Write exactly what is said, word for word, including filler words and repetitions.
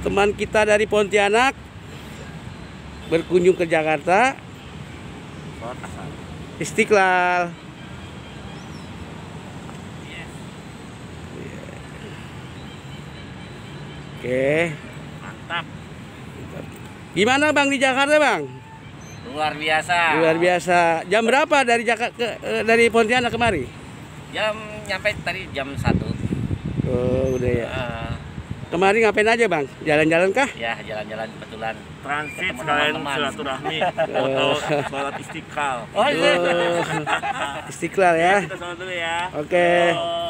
teman kita dari Pontianak berkunjung ke Jakarta. Istiqlal. Oke. Mantap. Gimana Bang di Jakarta Bang? Luar biasa. Luar biasa. Jam berapa dari Jakarta ke eh, dari Pontianak kemari? Jam nyampe tadi jam satu. Oh, udah ya. Uh, Kemarin ngapain aja Bang? Jalan-jalan kah? ya jalan-jalan kebetulan. Transit Ketemu sekalian teman-teman. silaturahmi, foto sholat istiqlal. Oh iya. Oh, Istiqlal ya. Kita sholat dulu ya. Oke. Oh.